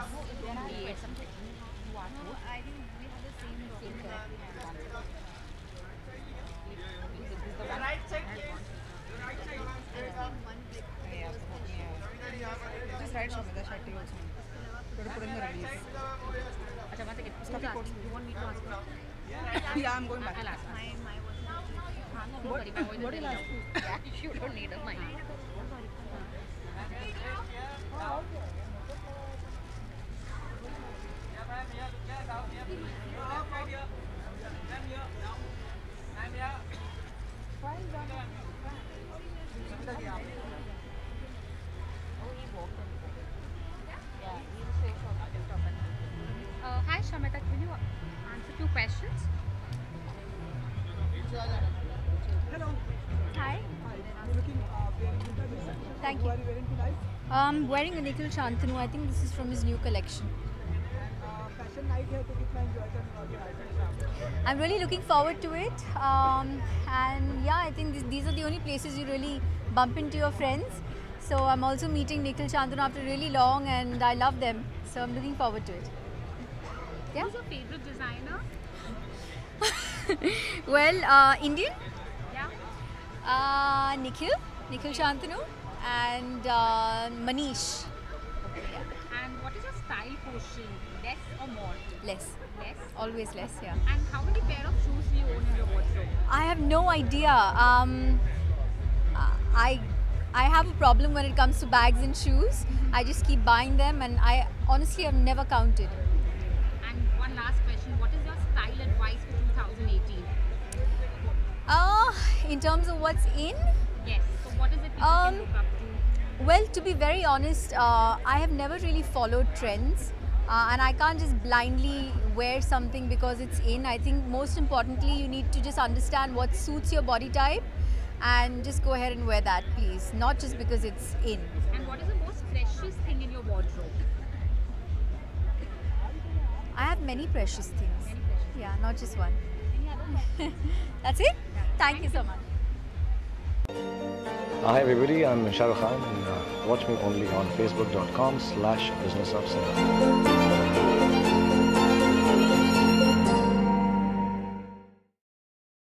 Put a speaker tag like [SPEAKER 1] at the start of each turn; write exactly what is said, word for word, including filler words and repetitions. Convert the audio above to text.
[SPEAKER 1] I think we have the same same
[SPEAKER 2] Just write Shamita Shetty also. You're putting the release.
[SPEAKER 3] अच्छा मैं तो you want me to ask her?
[SPEAKER 2] Yeah, I'm going back.
[SPEAKER 3] I'll ask her.
[SPEAKER 1] My my was
[SPEAKER 3] Don't worry, my voice is
[SPEAKER 2] What do you
[SPEAKER 3] very
[SPEAKER 2] ask?
[SPEAKER 3] low. Yeah, you don't need a mic. Uh, hi Shamita, can you answer two questions?
[SPEAKER 2] Hello.
[SPEAKER 1] Hi.
[SPEAKER 2] You're looking uh, very good.
[SPEAKER 1] Thank
[SPEAKER 2] Who
[SPEAKER 1] you.
[SPEAKER 2] are you wearing tonight?
[SPEAKER 1] Um, wearing a Nikhil Shantanu. I think this is from his new collection.
[SPEAKER 2] Uh, fashion night है तो कितना enjoy करने वाले हैं?
[SPEAKER 1] I'm really looking forward to it. Um, and yeah, I think this, these are the only places you really bump into your friends. So I'm also meeting Nikhil Shantanu after really long, and I love them. So I'm looking forward to it. Yeah.
[SPEAKER 3] Who's your favorite designer?
[SPEAKER 1] Well, uh, Indian.
[SPEAKER 3] Yeah.
[SPEAKER 1] Uh, Nikhil, Nikhil Shantanu, and uh, Manish.
[SPEAKER 3] And what is your style quotient? Less or more?
[SPEAKER 1] Less,
[SPEAKER 3] Less.
[SPEAKER 1] always less. Yeah.
[SPEAKER 3] And how many pair of shoes do you own in your wardrobe?
[SPEAKER 1] I have no idea. Um, I I have a problem when it comes to bags and shoes. I just keep buying them, and I honestly have never counted.
[SPEAKER 3] And one last question: what is your style advice for two thousand eighteen?
[SPEAKER 1] Uh, in terms of what's in,
[SPEAKER 3] Yes. So what is it people
[SPEAKER 1] Um,
[SPEAKER 3] can look up to?
[SPEAKER 1] well, to be very honest, uh, I have never really followed trends. Uh, and I can't just blindly wear something because it's in. I think most importantly, you need to just understand what suits your body type and just go ahead and wear that, please. Not just because it's in.
[SPEAKER 3] And what is the most precious thing in your wardrobe?
[SPEAKER 1] I have many precious things.
[SPEAKER 3] Many precious.
[SPEAKER 1] Yeah, not just one.
[SPEAKER 3] Any other?
[SPEAKER 1] That's it? Thank you so much.
[SPEAKER 4] Hi everybody, I'm Shah Rukh Khan and uh, watch me only on facebook dot com slash business of cinema.